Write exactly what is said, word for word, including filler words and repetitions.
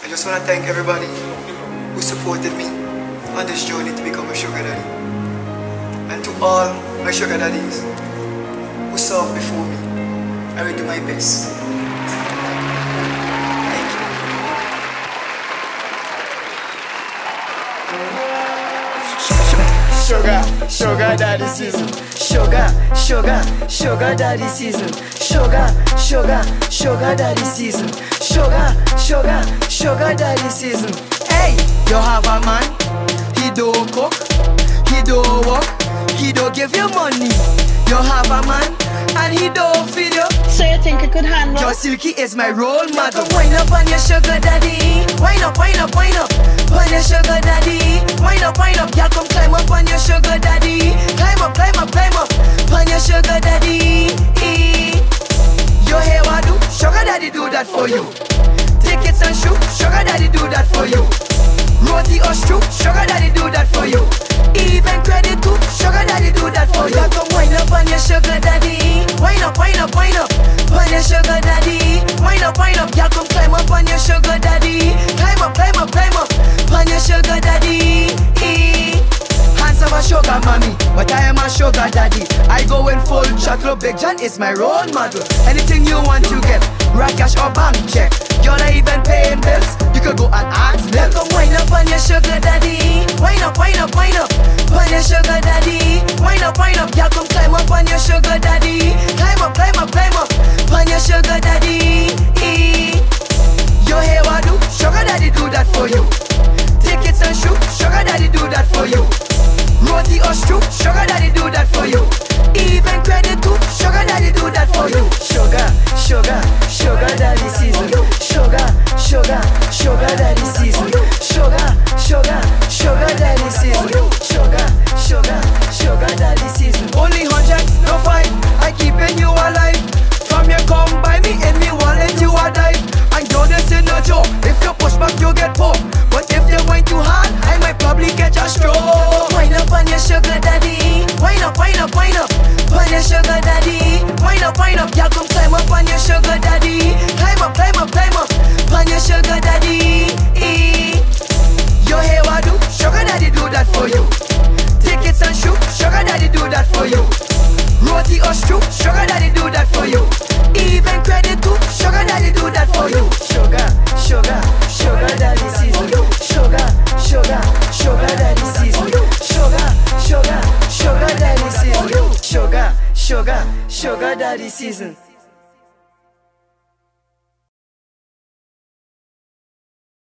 I just want to thank everybody who supported me on this journey to become a sugar daddy. And to all my sugar daddies who served before me, I will do my best. Thank you. Sugar, sugar daddy season. Sugar, sugar, sugar daddy season. Sugar, sugar, sugar daddy season. Sugar, sugar, sugar daddy season. Hey, you have a man, he don't cook, he don't work, he don't give you money. You have a man, and he don't feed you. So you think I could handle? Your Silky is my role model. Wind up on your sugar daddy. Wind up, wind up, wind up on your sugar daddy. Wind up, wind up, y'all come climb up on your sugar daddy. Climb up, climb up, climb up on your sugar daddy. You hear what I do? Sugar daddy do that for you. Tickets and shoes, sugar daddy do that for you. Roti or stew, sugar daddy do that for you. Even credit too, sugar daddy do that for you. Come wind up on your sugar daddy. Wind up, wind up, wind up on your sugar daddy. Wind up, wind up, y'all come climb up on your sugar daddy. Climb up, climb up, climb up on your sugar daddy. Hands of a sugar mommy, but I am a sugar daddy. I go in full chocolate, Big John is my role model. Anything you want you get, right cash or bank check. You're not even paying bills, you could go and ask them. Come wind up on your sugar daddy. Wind up, wind up, wind up on your sugar daddy. Wind up, wind up, y'all come climb up on your sugar daddy. Climb up, climb up, climb up on your sugar daddy. You hear what I do? Sugar daddy do that for you. Tickets and shoes, sugar daddy do that for you. Roti or stew, sugar daddy do that for you. Even credit too, sugar daddy do that for you. Sugar, sugar, sugar daddy season. Sugar, sugar, sugar daddy season. Sugar, sugar, sugar daddy season. Sugar, sugar, sugar daddy season. Only hundred, no five, I keeping you alive. From you come by me in me wallet you a dive. I know this is no joke, if you push back you get poor. But if you wind too hard, I might probably get a stroke. Wind up on your sugar daddy. Wind up, wind up, wind up on your sugar daddy. Wind up, wind up, y'all come climb up on your sugar daddy. Climb up, climb up, climb up on your sugar daddy. You hear what I do? Sugar daddy do that for you. Tickets and shoes, sugar daddy do that for you. Roti or stew, sugar daddy do that for you. Even credit too, sugar daddy do that for you. Sugar, sugar, sugar daddy season. Sugar, sugar, sugar daddy season. Sugar, sugar, sugar daddy season. Sugar, sugar, sugar daddy season.